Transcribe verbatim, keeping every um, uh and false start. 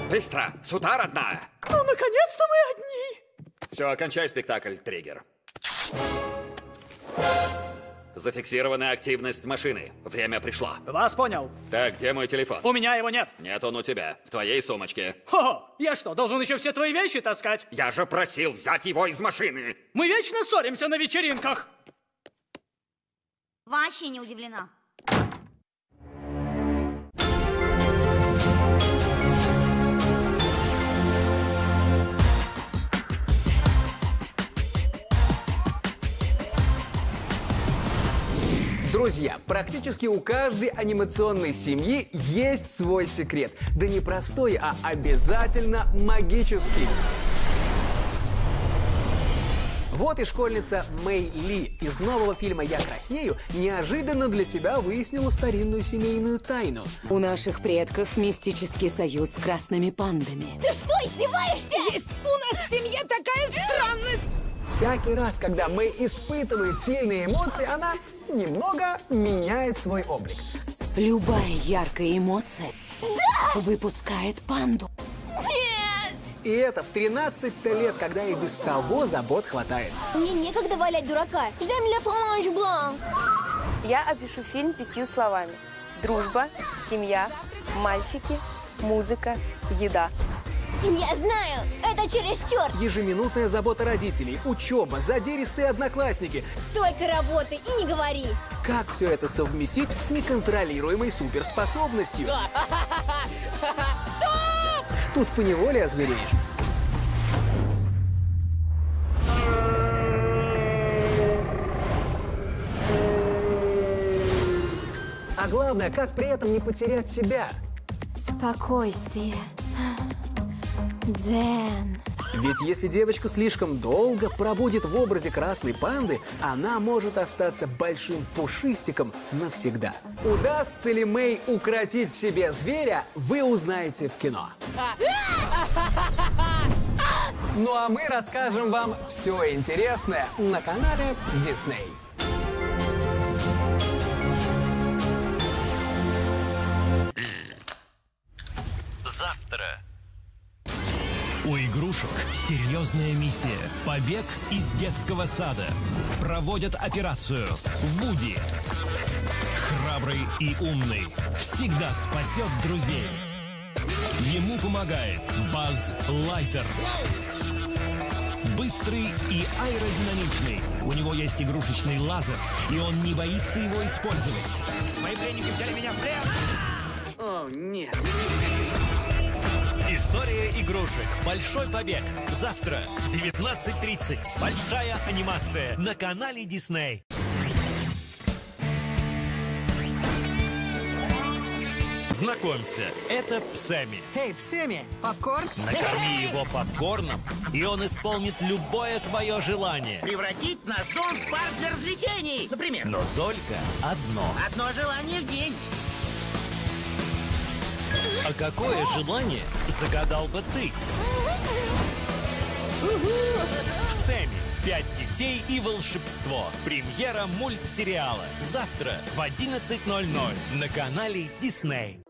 Быстро! Сюда, родная! Ну, наконец-то мы одни! Все, окончай спектакль, Триггер. Зафиксирована активность машины. Время пришло. Вас понял. Так, где мой телефон? У меня его нет. Нет, он у тебя. В твоей сумочке. Хо-хо! Я что, должен еще все твои вещи таскать? Я же просил взять его из машины. Мы вечно ссоримся на вечеринках. Вообще не удивлена. Друзья, практически у каждой анимационной семьи есть свой секрет. Да не простой, а обязательно магический. Вот и школьница Мэй Ли из нового фильма «Я краснею» неожиданно для себя выяснила старинную семейную тайну. У наших предков мистический союз с красными пандами. Ты что, издеваешься? Есть у нас в семье такая странность! Всякий раз, когда Мэй испытывает сильные эмоции, она немного меняет свой облик. Любая яркая эмоция да! выпускает панду. Нет! И это в тринадцать-то лет, когда и без того забот хватает. Мне некогда валять дурака. J'aime le fromage blanc. Я опишу фильм пятью словами. Дружба, семья, мальчики, музыка, еда. Я знаю, это чересчур. Ежеминутная забота родителей, учеба, задиристые одноклассники. Столько работы и не говори. Как все это совместить с неконтролируемой суперспособностью? Стоп! Тут поневоле озвереешь. А главное, как при этом не потерять себя? Спокойствие. Дзен. Ведь если девочка слишком долго пробудет в образе красной панды, она может остаться большим пушистиком навсегда. Удастся ли Мэй укротить в себе зверя, вы узнаете в кино. Ну а мы расскажем вам все интересное на канале Дисней. Завтра. У игрушек серьезная миссия. Побег из детского сада. Проводят операцию. Вуди. Храбрый и умный. Всегда спасет друзей. Ему помогает Базз Лайтер. Быстрый и аэродинамичный. У него есть игрушечный лазер, и он не боится его использовать. Мои пленники взяли меня в плен. О, нет. История игрушек. Большой побег. Завтра в девятнадцать тридцать. Большая анимация на канале Дисней. Знакомься, это Псэми. Эй, Псэми, попкорн? Накорми его попкорном, и он исполнит любое твое желание. Превратить наш дом в парк для развлечений, например. Но только одно. Одно желание в день. А какое желание загадал бы ты? Псэми. Пять детей и волшебство. Премьера мультсериала. Завтра в одиннадцать ноль ноль на канале Дисней.